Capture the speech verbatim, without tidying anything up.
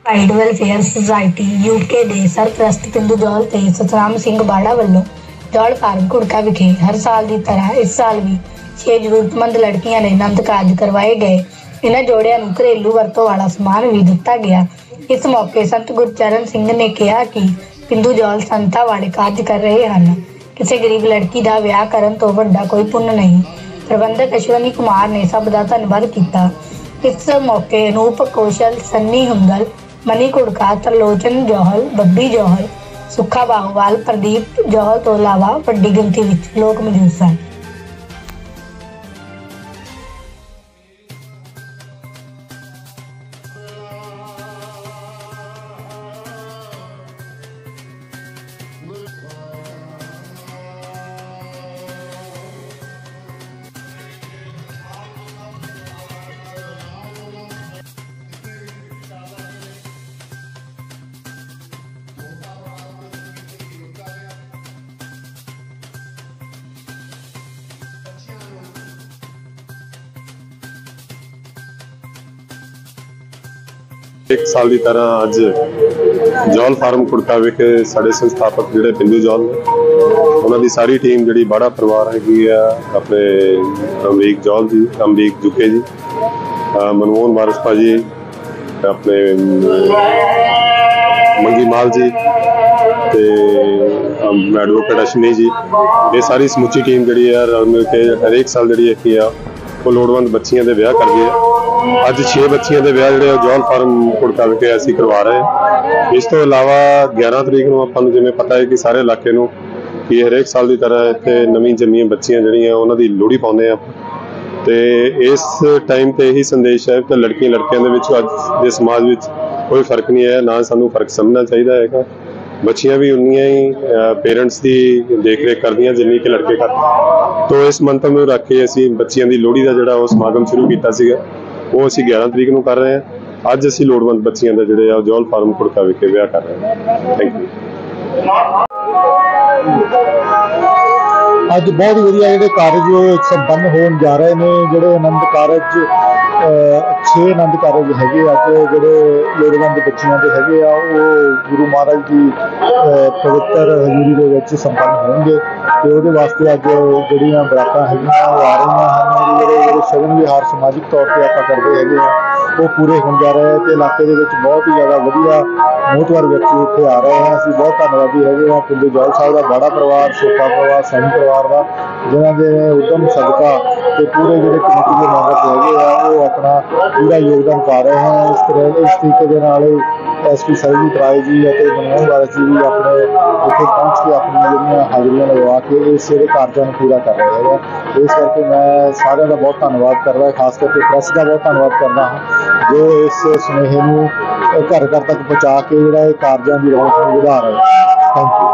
Child welfare society UK ਦੇ ਸਰਪ੍ਰਸਤ ਪਿੰਦੂ ਜੌਹਲ ਤੇ ਸਤਨਾਮ ਸਿੰਘ ਬਾੜਾ ਵੱਲੋਂ ਜੌਹਲ ਫਾਰਮ ਘੁੜਕਾ ਵਿਖੇ हर साल की तरह इस साल भी छे जरूरतमंद लड़कियां ने आनंद कारज करवाए गए। इन्हां जोड़ियां नूं घरेलू वरतों वाला समान भी दिता गया। इस मौके संत गुरचरण सिंह ने कहा कि पिंदू जौहल संतां वाले कारज कर रहे हैं। किसी गरीब लड़की का विआह करन तों वड्डा कोई पुण्य नहीं। प्रबंधक अश्वनी कुमार ने सब का धन्नवाद किया। इस मौके अनूप कौशल, सन्नी हुंदल, मनी घुड़का, तरलोचन जौहल, बब्बी जौहल, सुखा बाहूवाल, प्रदीप जौहल तो इलावा वड्डी गिनती विच लोग मौजूद सन। एक साल की तरह अज जौहल फार्म घुड़का विखे साडे संस्थापक जिहड़े पिंदू जौहल ने उन्हां दी सारी टीम जिहड़ी बाड़ा परिवार हैगी आ अपने अमरीक जौहल जी, अमरीक जुके जी, मनमोहन वारिस भाजी, अपने मंगी माल जी ते एडवोकेट अश्वनी जी, ये सारी समुची टीम जिहड़ी है रल मिल के हर एक साल जिहड़ी हैगी आ वो लोड़वंद बच्चियां दे विआह करदी है। अज छे बच्चियां दे विआह जिहड़े जौहल फार्म घुड़का विखे असीं करवा रहे हैं। इस तो इलावा ग्यारह तरीक नूं आपां नूं जिवें पता है कि सारे इलाके नूं कि हरेक साल की तरह इत्थे नवीं जम्मीਆਂ बच्चियां जिहड़ियां उन्हां दी लोहड़ी पाउंदे आ ते इस टाइम ते यही संदेश है कि लड़कियां लड़कियां दे विच अज दे समाज विच कोई फर्क नहीं है, ना सानूं फर्क समझना चाहिए है। बच्चियां भी उन्नियां ही पेरेंट्स की देख रेख करदियां जिन्नी कि लड़के करदे। तो इस मंतव में रख के असीं बच्चियां दी लोहड़ी दा जिहड़ा वो समागम शुरू कीता सीगा वो असीं ग्यारह तरीक नूं कर रहे हैं। अज असीं लोड़वंद बच्चियां दा जिहड़े आ जौहल फार्म घुड़का विखे विआह कर रहे हैं। Thank you. अज बहुत वधिया जिहड़े कारज संपन्न होण जा रहे हैं। जिहड़े आनंद कारज छे आनंद कारज हैगे अज जिहड़े लोड़वंद बच्चियां दे हैगे आ वो गुरु महाराज की पवित्र हजूरी दे विच संपन्न होणगे ते उहदे वास्ते अज जिहड़ियां बरातां हैगियां वो आ रहीआं हन। जिहड़े शगन विहार समाजिक तौर पर आपां करदे हैगे आ वो पूरे होण जा रहे हैं ते इलाके दे विच बहुत ही ज़्यादा वधिया मोहतवर व्यक्ति इत्थे आ रहे हैं। असीं बहुत धन्नवादी हैगे आ पिंडू जौहल साहब दा, बाड़ा परिवार, सोपा परिवार, सैनी परिवार का, जिन्हां दे उद्यम सदका ते पूरे जिहड़े कमेटी के मैंबर हैगे आ वो अपना पूरा योगदान पा रहे हैं। इस तरह इस तरीके के नाल एस पी सरजीत राय जी और मनमोहन वारिस जी भी अपने इत्थे पहुँच के अपनी जिहड़ियां हाज़रियां लगवा के इस जिहड़े कारजां नूं पूरा कर रहे हैं। इस करके मैं सारिਆਂ ਦਾ बहुत धन्नवाद करदा, खास करके प्रेस का बहुत धन्नवाद करदा हाँ जो इस सुनेहे नूं घर घर तक पहुँचा के जिहड़ा कारजां दी रौनक नूं वधा रहे हैं। Thank you.